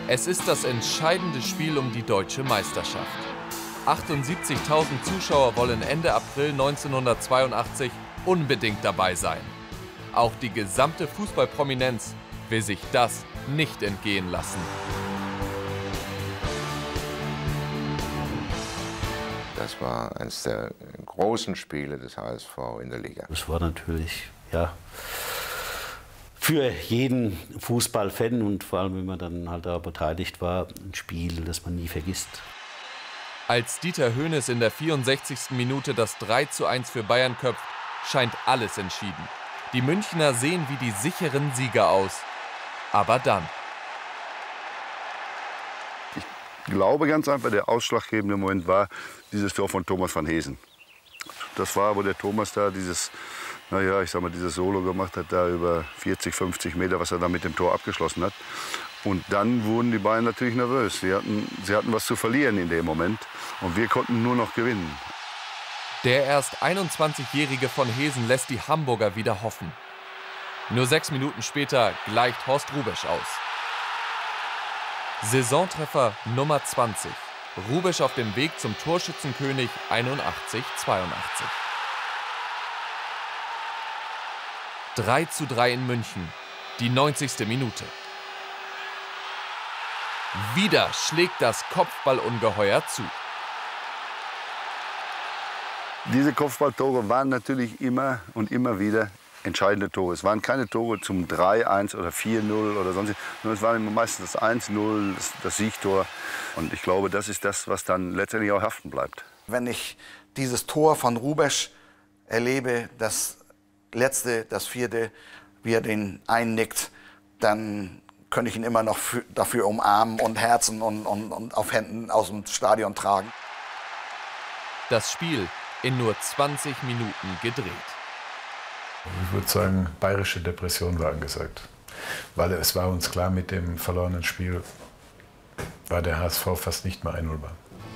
Es ist das entscheidende Spiel um die deutsche Meisterschaft. 78.000 Zuschauer wollen Ende April 1982 unbedingt dabei sein. Auch die gesamte Fußballprominenz will sich das nicht entgehen lassen. Das war eines der großen Spiele des HSV in der Liga. Das war natürlich, ja, für jeden Fußballfan und vor allem, wenn man dann halt da beteiligt war, ein Spiel, das man nie vergisst. Als Dieter Hoeneß in der 64. Minute das 3:1 für Bayern köpft, scheint alles entschieden. Die Münchner sehen wie die sicheren Sieger aus. Aber dann. Ich glaube ganz einfach, der ausschlaggebende Moment war dieses Tor von Thomas van Heesen. Das war, wo der Thomas da dieses Solo gemacht hat, da über 40, 50 Meter, was er da mit dem Tor abgeschlossen hat. Und dann wurden die Bayern natürlich nervös. Sie hatten was zu verlieren in dem Moment und wir konnten nur noch gewinnen. Der erst 21-jährige von Heesen lässt die Hamburger wieder hoffen. Nur 6 Minuten später gleicht Horst Hrubesch aus. Saisontreffer Nummer 20. Hrubesch auf dem Weg zum Torschützenkönig 81-82. 3:3 in München, die 90. Minute. Wieder schlägt das Kopfballungeheuer zu. Diese Kopfballtore waren natürlich immer und immer wieder entscheidende Tore. Es waren keine Tore zum 3:1 oder 4:0 oder sonst, sondern es war immer meistens das 1:0, das Siegtor. Und ich glaube, das ist das, was dann letztendlich auch haften bleibt. Wenn ich dieses Tor von Hrubesch erlebe, das letzte, das vierte, wie er den einnickt, dann könnte ich ihn immer noch dafür umarmen und Herzen und auf Händen aus dem Stadion tragen. Das Spiel in nur 20 Minuten gedreht. Ich würde sagen, bayerische Depression war angesagt. Weil es war uns klar, mit dem verlorenen Spiel war der HSV fast nicht mehr einholbar.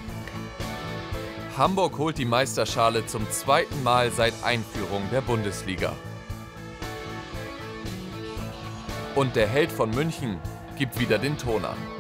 Hamburg holt die Meisterschale zum 2. Mal seit Einführung der Bundesliga. Und der Held von München gibt wieder den Ton an.